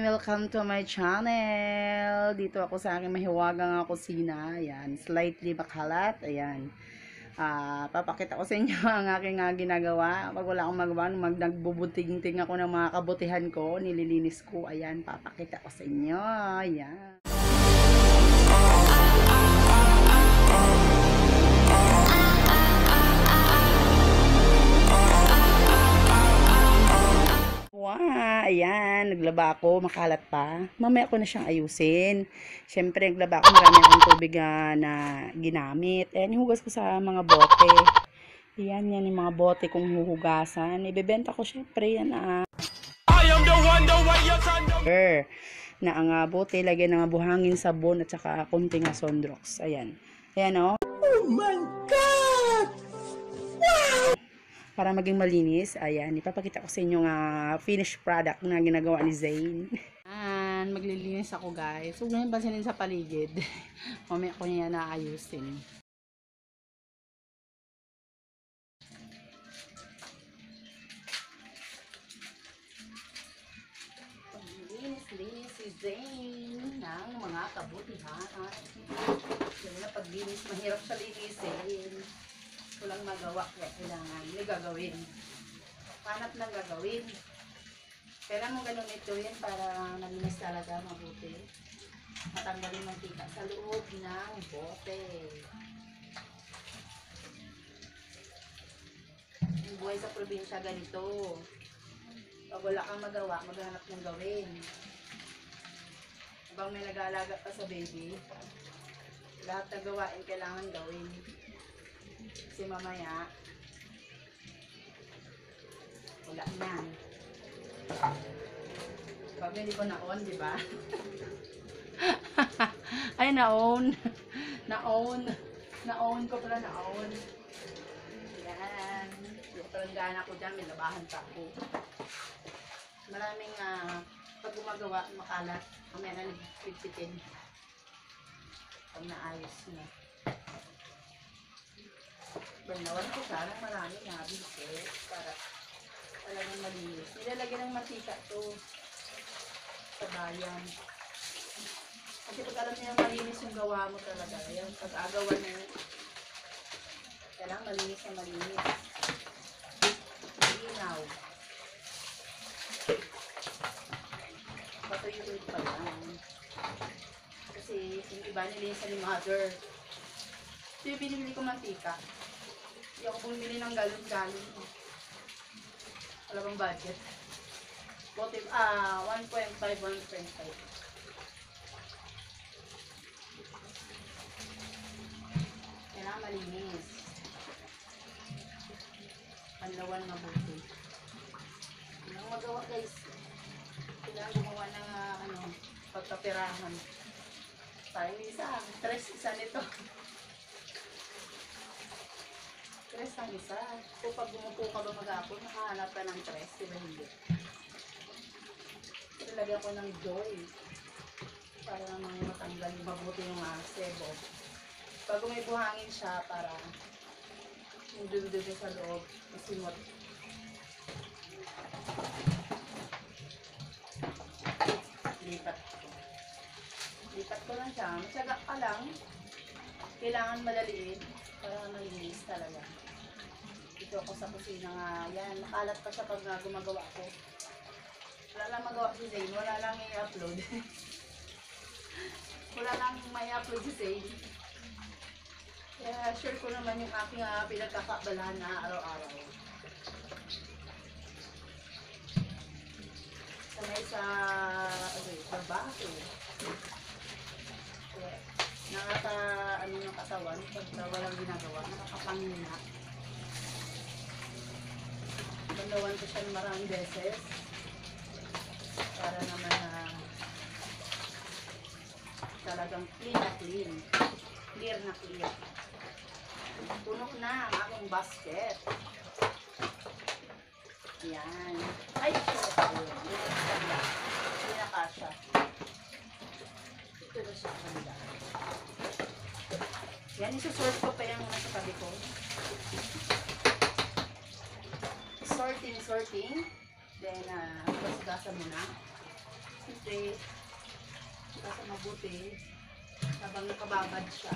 welcome to my channel. Dito ako sa aking mahiwagang kusina. Ayan, slightly makalat. Ayan. Papakita ko sa inyo ang aking ginagawa. Pag wala akong magawa, nagbubuting-ting ako ng mga kabutihan ko, nililinis ko. Ayan, papakita ko sa inyo. Ayan. Ayan, naglaba ako, makalat pa. Mamaya ko na siyang ayusin. Siyempre, naglaba ako, marami akong tubig na ginamit. Ayan, hugas ko sa mga bote. Ayan, yan yung mga bote kong huhugasan. Ibebenta ko siyempre yan na ang bote, lagyan ng buhangin, sabon, at saka konting Sondrox. Ayan. Ayan, oh. Oh my God! Wow! Para maging malinis, ayan, ipapakita ko sa inyo finished product na ginagawa ni Zane. Ayan, maglilinis ako guys. Huwag nyo pansinin sa paligid. Mamaya ko niya naayusin. Paglinis-linis si Zane ng mga kabutihan. Kasi na paglinis, mahirap siya linisin. Walang magawa, kaya kailangan may gagawin. Hanap ng gagawin. Kailangan mo ganun ito yan para nalinis talaga mabuti. Matanggalin mantika sa loob ng bote. Yung buhay sa probinsya ganito. Pag wala kang magawa, maghanap ng gawin. Habang may nag-aalaga pa sa baby, lahat ng gawain kailangan gawin. Kasi mamaya wala na. Pag hindi ko na-on, di ba? Ay, na-on. Na-on ko pala, na-on. Yan. Yung palanggana ko dyan, may labahan pa ako. Maraming pag gumagawa, makalat, mamaya na nagpipitin. Pag naayos na. Banawan ko sana marami nga bisit para talagang malinis. Nilalagyan ng mantika to sa bayan. Kasi pag alam niyo malinis yung gawa mo talaga, yung pag-agawan mo, kailangan malinis na malinis. Linaw. Patuyuin pa lang. Kasi yung iba nilinisan ni mother. Ito yung binibili ko mantika. Hindi ako bumili ng galon-galon. Wala bang budget? 1.5, 1.5. Kailangan malinis. Panlawan mabuti. Kailangan magawa guys. Kailangan gumawa ng pagkapirahan. Parang isa nito. Tres ang isa. So pag gumupo ka ba mag-apon, nakahanap ka ng tres, diba hindi? Lagyan ko ng joy para namang matanggal mabuti yung sebo. Pag may buhangin siya, para yung dubi-dubi sa loob, masimot. Lipat ko lang siya. Matyaga ka lang. Kailangan madaliin para malinis talaga. Dito ako sa kusina nga. Yan, nakalat pa siya pag gumagawa ko. Wala lang magawa si Zane. Wala lang i-upload. Wala lang may upload si Zane. Kaya share ko naman yung aking pinagkakabalahan na araw-araw. Sanay sa trabaho. Ng katawan pag walang ginagawa, nakakapangina. Bandawan ko siya maraming beses para naman talagang clean na clean, clear na clear. Puno na ang aking basket. Yan. Ay, hindi na kasha. Ito na siya kanila. Yan, isusort ko pa yung nasa tabi ko. Sorting. Then, basgasan mo na. mabuti. Kasi mabuti. Habang nakababad siya.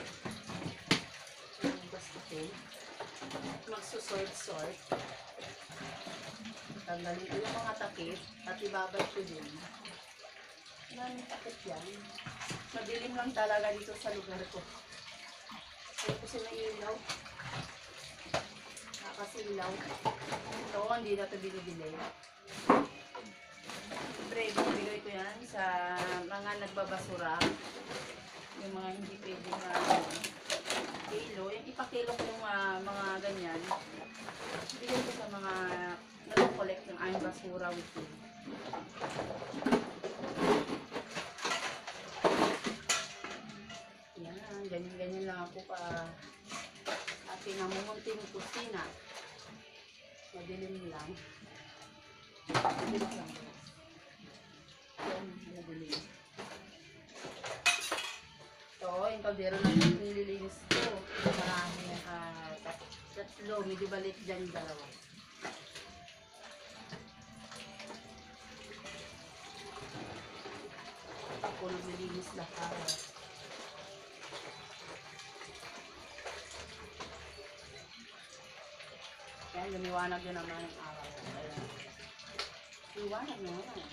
Basta ko. Magsusort-sort. Tanggalin ko yung mga takip at ibabad ko din. Maraming takip yan. Madilim lang talaga dito sa lugar ko. Kaya kasi may ilaw. Nakasilaw. Ito, hindi na ito binibili. Siyempre, binibigay ko yan sa mga nagbabasura. Yung mga hindi pwede na kilo. Yung ipakilo ko yung mga ganyan. Bigay ko sa mga nag-collect ng aming basura weekly. Yan, ganyan-ganyan lang ako pa ating namumunting kusina. Madilim lang. Madilim lang. Yan, madilim. Ito, yung kaldero na nililinis ko. Marami, tatlo, medyo balit dyan dalawa. Ako naglilinis lahat. Yan, lumiwanag yun naman yung araw. Lumiwanag naman.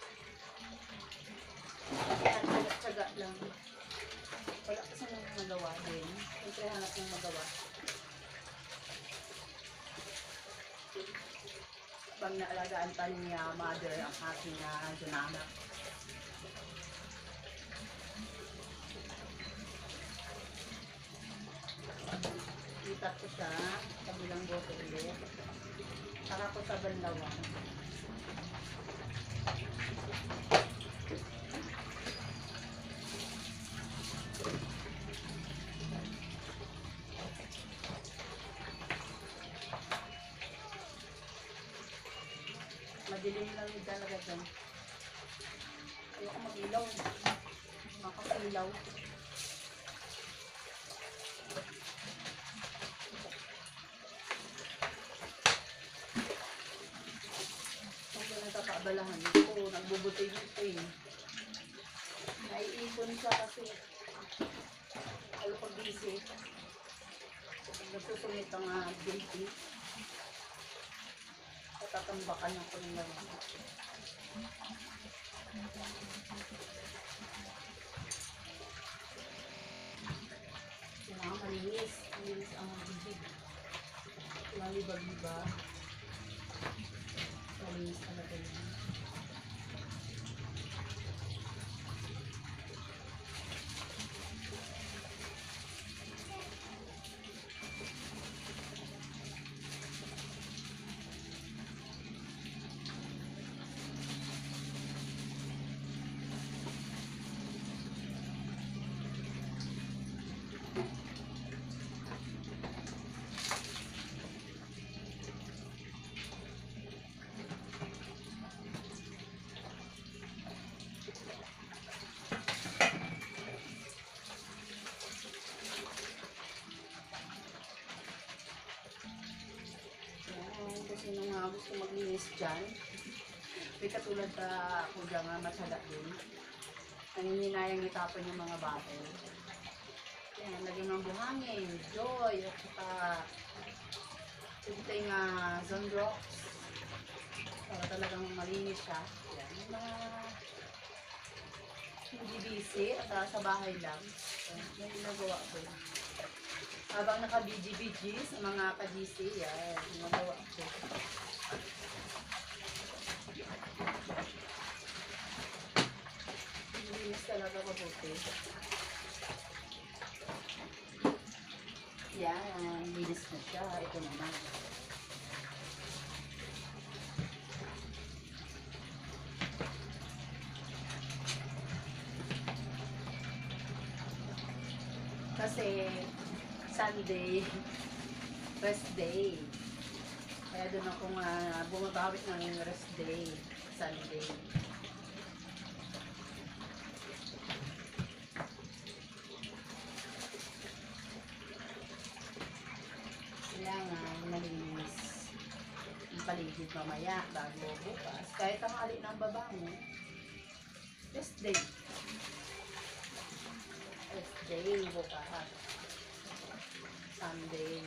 Yan, tsaga-tsaga lang. Wala kasi nang magawa din. Siyempre hanap ng magawa. Pag naalagaan pa niya, mother, ang aking dunanak. Itat ko siya, kabilang bote ulit. Saka ko sa banlawan. Madilim lang yung talaga dyan. Ayoko mag-ilaw. Makasilaw. Kasi nagkakaabalahan ko. Nagbubuti dito eh. Naiipon siya kasi halo pag busy. Nagsusumit ang guilty. Tatambakan ako ng laman. Kailangan malinis. Malinis ang bibig. Kailangan libag-liba. Malinis talaga yun. Kasi nung gusto maglinis dyan, may katulad ako dyan nga matsada din. Nangihinayang itapon yung mga bottle. Yan, lagyan ng buhangin, joy, at saka ito yung Zonrox. Para talagang malinis siya. Yan, yung mga hindi busy at sa bahay lang. Yan yung nagawa ko. Habang naka-BG-BG sa mga ka-GC, yan, nagawa ko. Linis talaga mabuti. Yan, linis na siya. Ito naman. Kasi Sunday, rest day. Kaya doon ako bumabawit ng rest day, Sunday. Kailangan malinis yung paligid mamaya bago bukas. Kahit tanghali ng babangon, Day. Day, bukas. Sunday.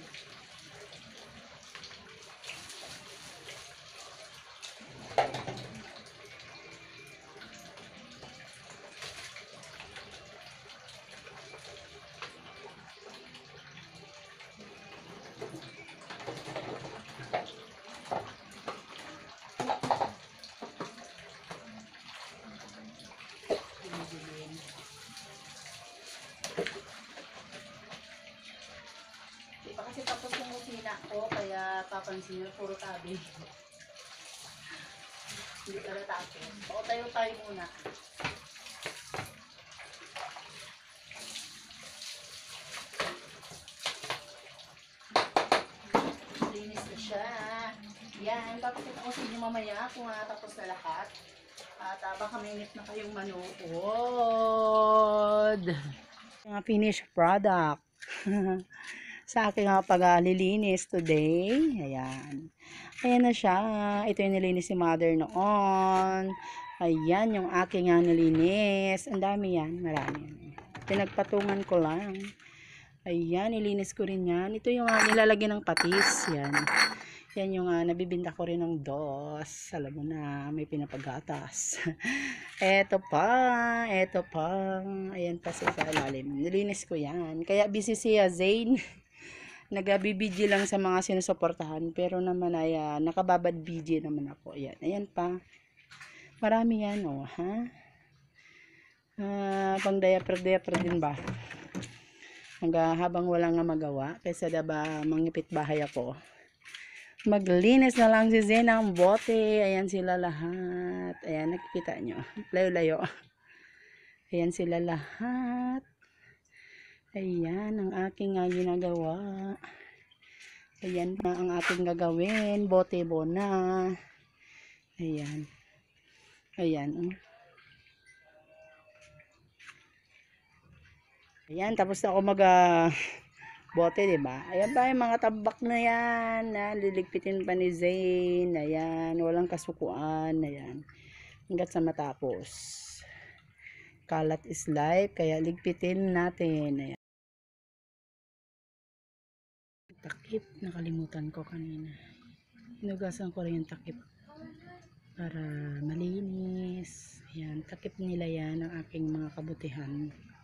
Di pa kasi tapos yung kusina ko, kaya papansin nyo, puro tabi. Hindi pala tapos. O, tayo muna. Linis na siya. Yan, papakita ko sa inyo mamaya kung tapos na lahat. At baka mainit na kayong manood. Mga finished product. Sa aking paglilinis today. Ayan. Ayan na siya. Ito yung nilinis ni mother noon. Ayan yung aking nilinis. Ang dami yan. Marami. Pinagpatungan ko lang. Ayan, nilinis ko rin yan. Ito yung nilalagyan ng patis. Yan. Yan yung nabibinta ko rin ng DOS. Alam mo na, may pinapagatas. Eto pa. Ayan pa sa ilalim. Nilinis ko yan. Kaya busy siya, Zane. Nag-BBG lang sa mga sinusuportahan. Pero naman ay nakababad BG naman ako. Ayan. Ayan pa. Marami yan, oh. Ha? Pang diaper din ba? Habang wala nga magawa. Kaysa diba mangipit bahay ako. Maglinis na lang si Zen ng bote. Ayan sila lahat. Ayan, nakikita nyo. Layo-layo. Ayan sila lahat. Ayan, ang aking ginagawa. Ayan na ang ating gagawin. Bote bona. Ayan. Ayan. Ayan, tapos na ako bote, diba? Ayan ba yung mga tabak na yan. Liligpitin pa ni Zane. Ayan, walang kasukuan. Ayan. Hanggat sa matapos. Kalat is life, kaya ligpitin natin. Ayan. Takip, nakalimutan ko kanina. Hinugasan ko rin yung takip para malinis. Ayan, takip nila yan ang aking mga kabutihan.